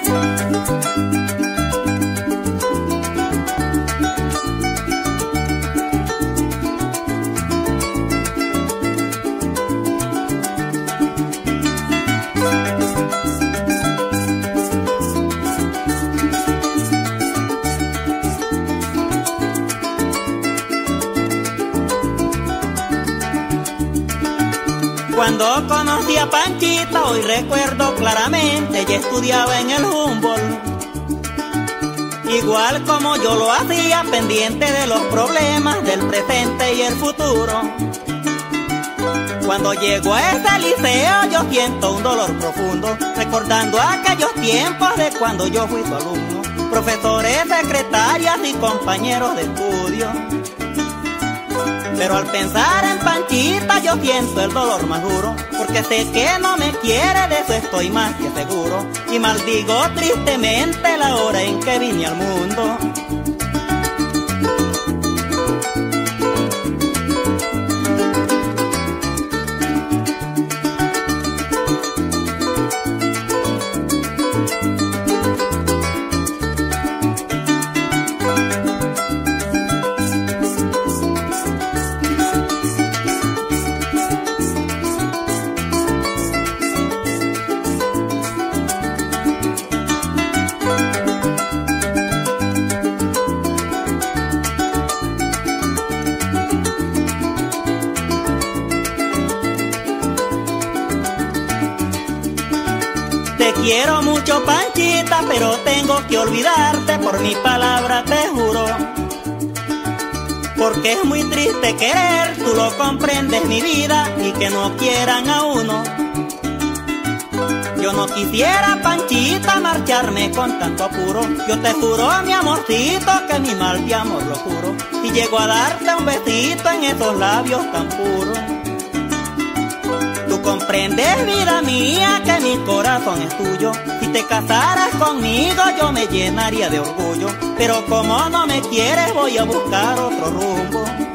Cuando conocí a Panchita, hoy recuerdo claramente, ella estudiaba en el Humboldt. Igual como yo lo hacía, pendiente de los problemas del presente y el futuro. Cuando llego a ese liceo yo siento un dolor profundo, recordando aquellos tiempos de cuando yo fui su alumno. Profesores, secretarias y compañeros de estudio. Pero al pensar en Panchita yo siento el dolor más duro, porque sé que no me quiere, de eso estoy más que seguro. Y maldigo tristemente la hora en que vine al mundo. Te quiero mucho, Panchita, pero tengo que olvidarte, por mi palabra te juro. Porque es muy triste querer, tú lo comprendes, mi vida, y que no quieran a uno. Yo no quisiera, Panchita, marcharme con tanto apuro. Yo te juro, mi amorcito, que mi mal de amor lo juro. Y llego a darte un besito en esos labios tan puros. Tú comprendes, vida mía, que mi corazón es tuyo. Si te casaras conmigo yo me llenaría de orgullo. Pero como no me quieres voy a buscar otro rumbo.